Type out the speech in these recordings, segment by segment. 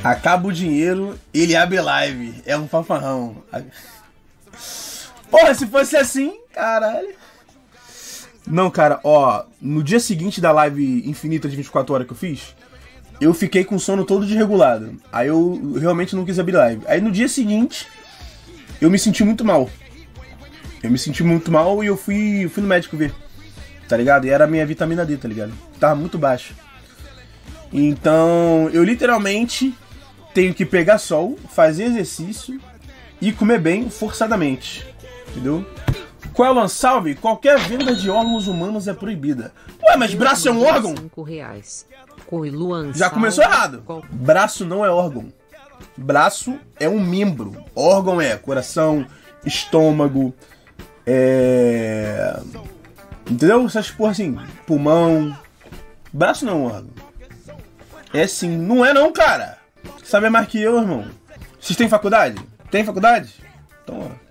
Acaba o dinheiro, ele abre live. É um fanfarrão. Porra, se fosse assim, caralho. Não, cara, ó, no dia seguinte da live infinita de 24 horas que eu fiz, eu fiquei com sono todo desregulado. Aí eu realmente não quis abrir live. Aí no dia seguinte, eu me senti muito mal. E eu fui no médico ver, tá ligado? E era a minha vitamina D, tá ligado? Tava muito baixa. Então, eu literalmente tenho que pegar sol, fazer exercício e comer bem forçadamente, entendeu? Qual é o lançalve? Qualquer venda de órgãos humanos é proibida. Ué, mas braço é um órgão? Já começou errado. Braço não é órgão. Braço é um membro. Órgão é coração, estômago, entendeu? Essas porra assim, pulmão. Braço não é um órgão. É sim. Não é não, cara. Sabe mais que eu, irmão. Vocês têm faculdade? Tem faculdade? Então, ó.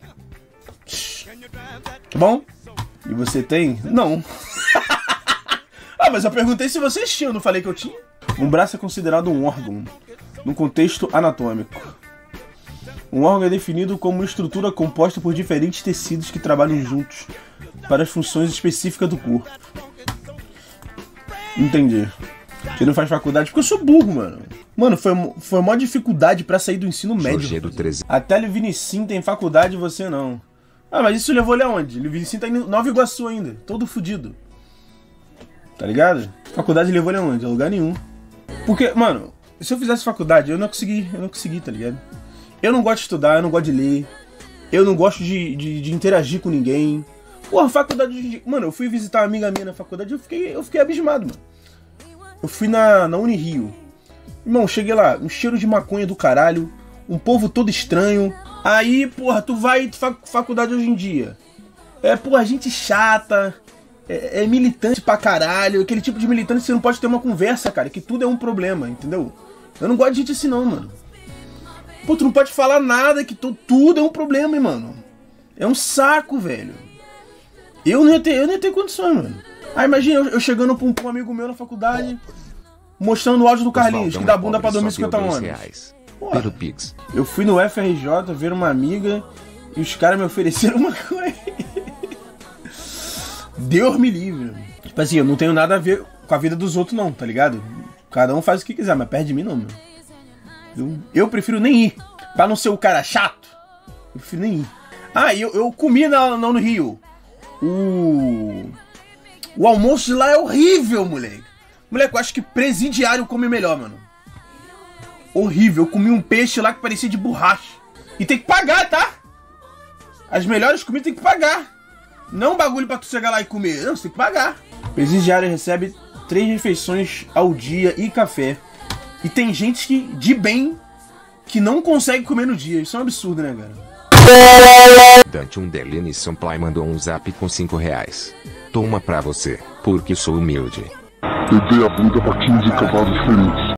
Tá bom? E você tem? Não. Ah, mas eu perguntei se vocês tinham, não falei que eu tinha? Um braço é considerado um órgão, no contexto anatômico. Um órgão é definido como uma estrutura composta por diferentes tecidos que trabalham juntos para as funções específicas do corpo. Entendi. Você não faz faculdade porque eu sou burro, mano. Mano, foi uma dificuldade pra sair do ensino médio. Até Livinicim tem faculdade e você não. Ah, mas isso levou ele aonde? Livinicim tá em Nova Iguaçu ainda, todo fudido. Tá ligado? Faculdade levou ele aonde? A lugar nenhum. Porque, mano, se eu fizesse faculdade, eu não consegui, tá ligado? Eu não gosto de estudar, eu não gosto de ler. Eu não gosto de interagir com ninguém. Porra, faculdade... Mano, eu fui visitar uma amiga minha na faculdade e eu fiquei abismado, mano. Eu fui na Unirio. Irmão, cheguei lá, um cheiro de maconha do caralho, um povo todo estranho. Aí, porra, tu vai faculdade hoje em dia. Porra, gente chata, militante pra caralho. Aquele tipo de militante que você não pode ter uma conversa, cara, que tudo é um problema, entendeu? Eu não gosto de gente assim não, mano. Pô, tu não pode falar nada, que tudo é um problema, hein, mano. É um saco, velho. Eu não ia ter condições, mano. Ah, imagina eu chegando pra um amigo meu na faculdade, mostrando o áudio do Carlinhos, que dá bunda pra dormir 50 anos. Porra, eu fui no FRJ ver uma amiga e os caras me ofereceram uma coisa. Deus me livre. Tipo assim, eu não tenho nada a ver com a vida dos outros não, tá ligado? Cada um faz o que quiser, mas perto de mim não, meu. Eu prefiro nem ir. Pra não ser o cara chato, eu prefiro nem ir. Ah, e eu comi no Rio. O almoço de lá é horrível, moleque. Moleque, eu acho que presidiário come melhor, mano. Horrível. Eu comi um peixe lá que parecia de borracha. E tem que pagar, tá? As melhores comidas tem que pagar. Não um bagulho pra tu chegar lá e comer. Não, você tem que pagar. Presidiário recebe 3 refeições ao dia e café. E tem gente que, de bem, que não consegue comer no dia. Isso é um absurdo, né, cara? Dante Underline Supply mandou um zap com 5 reais. Toma pra você, porque sou humilde. Eu dei a bunda pra 15 cavalos feliz.